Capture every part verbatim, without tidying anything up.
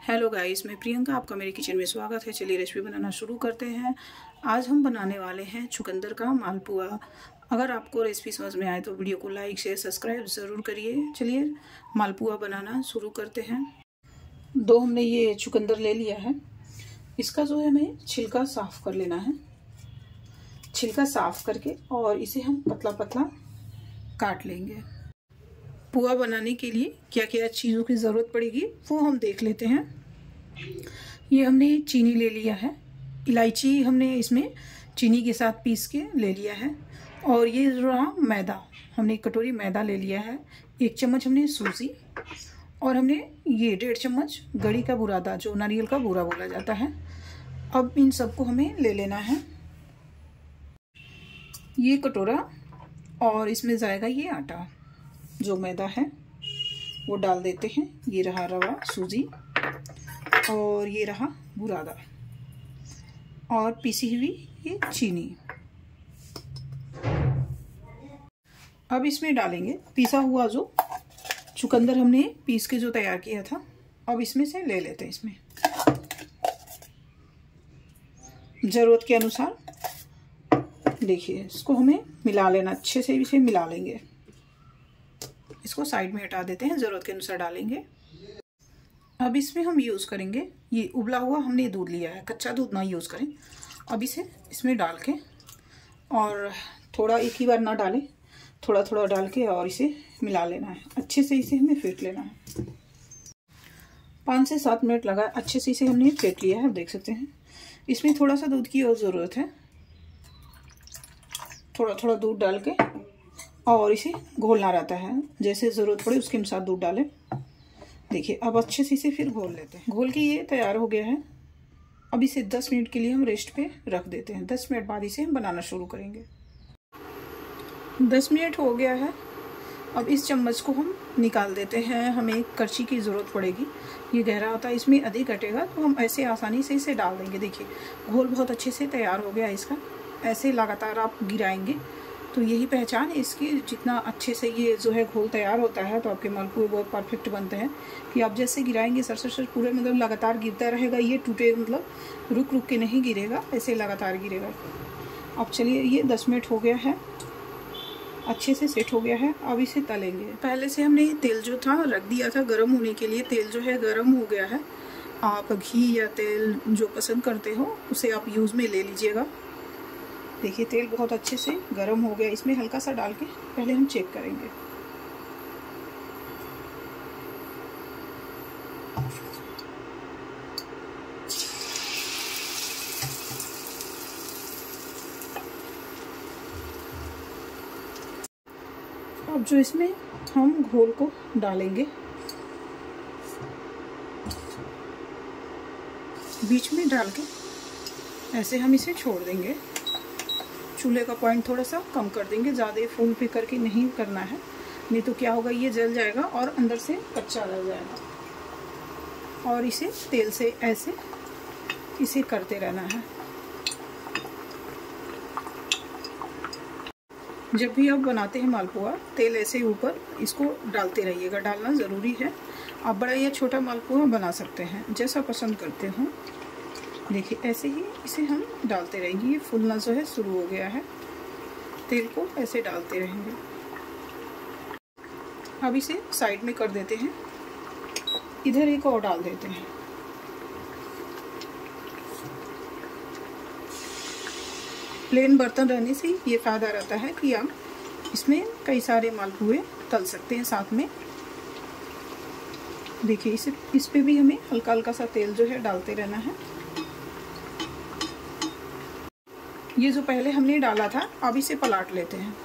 Hello guys, मैं प्रियंका, आपका मेरे किचन में स्वागत है। चलिए रेसिपी बनाना शुरू करते हैं। आज हम बनाने वाले हैं चुकंदर का मालपुआ। अगर आपको रेसिपी समझ में आए तो वीडियो को लाइक शेयर सब्सक्राइब ज़रूर करिए। चलिए मालपुआ बनाना शुरू करते हैं। दो हमने ये चुकंदर ले लिया है। इसका जो है हमें छिलका साफ़ कर लेना है। छिलका साफ़ करके और इसे हम पतला पतला काट लेंगे। पुआ बनाने के लिए क्या क्या चीज़ों की ज़रूरत पड़ेगी वो हम देख लेते हैं। ये हमने चीनी ले लिया है, इलायची हमने इसमें चीनी के साथ पीस के ले लिया है। और ये जो रहा मैदा, हमने एक कटोरी मैदा ले लिया है। एक चम्मच हमने सूजी और हमने ये डेढ़ चम्मच गड़ी का बुरादा, जो नारियल का बूरा बोला जाता है। अब इन सबको हमें ले लेना है। ये कटोरा और इसमें जाएगा ये आटा, जो मैदा है वो डाल देते हैं। ये रहा रवा सूजी और ये रहा बुरादा और पीसी हुई ये चीनी। अब इसमें डालेंगे पीसा हुआ जो चुकंदर हमने पीस के जो तैयार किया था। अब इसमें से ले लेते हैं। इसमें ज़रूरत के अनुसार देखिए इसको हमें मिला लेना, अच्छे से इसे मिला लेंगे। इसको साइड में हटा देते हैं, ज़रूरत के अनुसार डालेंगे। अब इसमें हम यूज़ करेंगे ये उबला हुआ हमने दूध लिया है, कच्चा दूध ना यूज़ करें। अब इसे इसमें डाल के और थोड़ा एक ही बार ना डालें, थोड़ा थोड़ा डाल के और इसे मिला लेना है। अच्छे से इसे हमें फेंट लेना है। पाँच से सात मिनट लगा, अच्छे से इसे हमने फेंट लिया है। आप देख सकते हैं इसमें थोड़ा सा दूध की और ज़रूरत है। थोड़ा थोड़ा दूध डाल के और इसे घोलना रहता है, जैसे ज़रूरत पड़े उसके अनुसार दूध डालें। देखिए अब अच्छे से इसे फिर घोल लेते हैं। घोल के ये तैयार हो गया है। अब इसे दस मिनट के लिए हम रेस्ट पे रख देते हैं। दस मिनट बाद इसे हम बनाना शुरू करेंगे। दस मिनट हो गया है। अब इस चम्मच को हम निकाल देते हैं। हमें करछी की ज़रूरत पड़ेगी। ये गहरा होता है, इसमें अधिक घटेगा तो हम ऐसे आसानी से इसे डाल देंगे। देखिए घोल बहुत अच्छे से तैयार हो गया इसका। ऐसे लगातार आप गिराएंगे तो यही पहचान है इसकी। जितना अच्छे से ये जो है घोल तैयार होता है तो आपके मालपुए बहुत परफेक्ट बनते हैं। कि आप जैसे गिराएंगे सर सर सर पूरे मतलब लगातार गिरता रहेगा। ये टूटे मतलब रुक रुक के नहीं गिरेगा, ऐसे लगातार गिरेगा। अब चलिए ये दस मिनट हो गया है, अच्छे से सेट हो गया है। अब इसे तलेंगे। पहले से हमने तेल जो था रख दिया था गर्म होने के लिए। तेल जो है गर्म हो गया है। आप घी या तेल जो पसंद करते हो उसे आप यूज़ में ले लीजिएगा। देखिए तेल बहुत अच्छे से गर्म हो गया। इसमें हल्का सा डाल के पहले हम चेक करेंगे। अब जो इसमें हम घोल को डालेंगे, बीच में डाल के ऐसे हम इसे छोड़ देंगे। चूल्हे का पॉइंट थोड़ा सा कम कर देंगे, ज़्यादा फूल पे करके नहीं करना है, नहीं तो क्या होगा ये जल जाएगा और अंदर से कच्चा रह जाएगा। और इसे तेल से ऐसे इसे करते रहना है। जब भी आप बनाते हैं मालपुआ, तेल ऐसे ऊपर इसको डालते रहिएगा। डालना ज़रूरी है। आप बड़ा या छोटा मालपुआ बना सकते हैं, जैसा पसंद करते हो। देखिए ऐसे ही इसे हम डालते रहेंगे। ये फूलना जो है शुरू हो गया है। तेल को ऐसे डालते रहेंगे। अब इसे साइड में कर देते हैं। इधर एक और डाल देते हैं। प्लेन बर्तन रहने से ये फ़ायदा रहता है कि आप इसमें कई सारे मालपुए तल सकते हैं साथ में। देखिए इसे इस पे भी हमें हल्का हल्का सा तेल जो है डालते रहना है। ये जो पहले हमने डाला था, अब इसे पलट लेते हैं।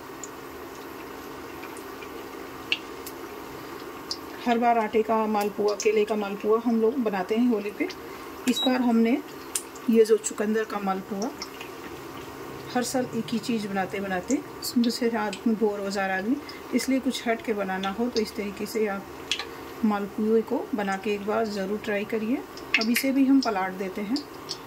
हर बार आटे का मालपुआ, केले का मालपुआ हम लोग बनाते हैं होली पे। इस बार हमने ये जो चुकंदर का मालपुआ, हर साल एक ही चीज़ बनाते बनाते दूसरे आदमी बोर हो जा रहा है, इसलिए कुछ हट के बनाना हो तो इस तरीके से आप मालपुए को बना के एक बार ज़रूर ट्राई करिए। अब इसे भी हम पलट देते हैं।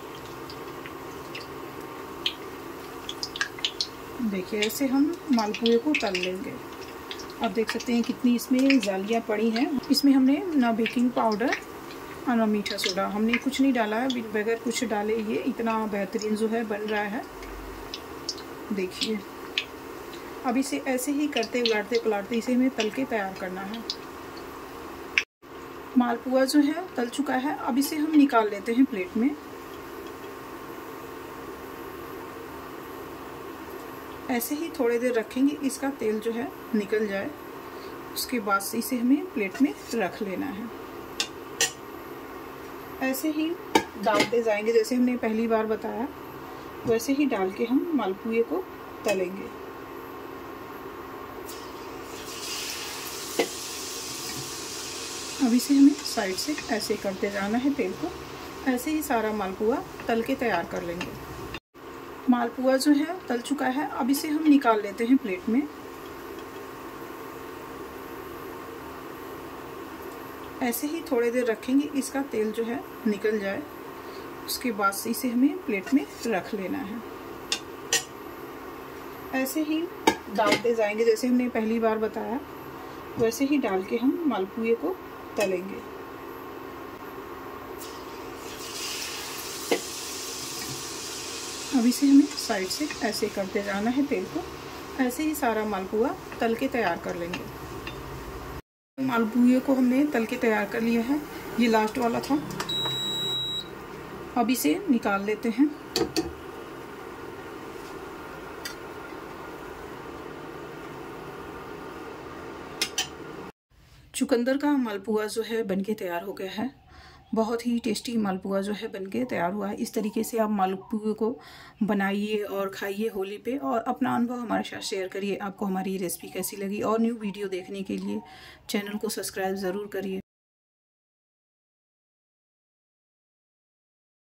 देखिए ऐसे हम मालपुए को तल लेंगे। आप देख सकते हैं कितनी इसमें जालियाँ पड़ी हैं। इसमें हमने ना बेकिंग पाउडर और मीठा सोडा। हमने कुछ नहीं डाला है, बगैर कुछ डाले ये इतना बेहतरीन जो है बन रहा है। देखिए अब इसे ऐसे ही करते उलाटते पलाटते इसे हमें तल के तैयार करना है। मालपुआ जो है तल चुका है, अब इसे हम निकाल लेते हैं प्लेट में। ऐसे ही थोड़ी देर रखेंगे, इसका तेल जो है निकल जाए, उसके बाद से इसे हमें प्लेट में रख लेना है। ऐसे ही डालते जाएंगे, जैसे हमने पहली बार बताया वैसे ही डाल के हम मालपुए को तलेंगे। अब इसे हमें साइड से ऐसे करते जाना है तेल को। ऐसे ही सारा मालपुआ तल के तैयार कर लेंगे। मालपुआ जो है तल चुका है, अब इसे हम निकाल लेते हैं प्लेट में। ऐसे ही थोड़ी देर रखेंगे, इसका तेल जो है निकल जाए, उसके बाद से इसे हमें प्लेट में रख लेना है। ऐसे ही डालते जाएंगे, जैसे हमने पहली बार बताया वैसे ही डाल के हम मालपुए को तलेंगे। अब इसे हमें साइड से ऐसे करते जाना है तेल को। ऐसे ही सारा मालपुआ तल के तैयार कर लेंगे। मालपुए को हमने तल के तैयार कर लिया है, ये लास्ट वाला था। अब इसे निकाल लेते हैं। चुकंदर का मालपुआ जो है बनके तैयार हो गया है। बहुत ही टेस्टी मालपुआ जो है बनके तैयार हुआ है। इस तरीके से आप मालपुए को बनाइए और खाइए होली पे, और अपना अनुभव हमारे साथ शेयर करिए। आपको हमारी रेसिपी कैसी लगी, और न्यू वीडियो देखने के लिए चैनल को सब्सक्राइब ज़रूर करिए।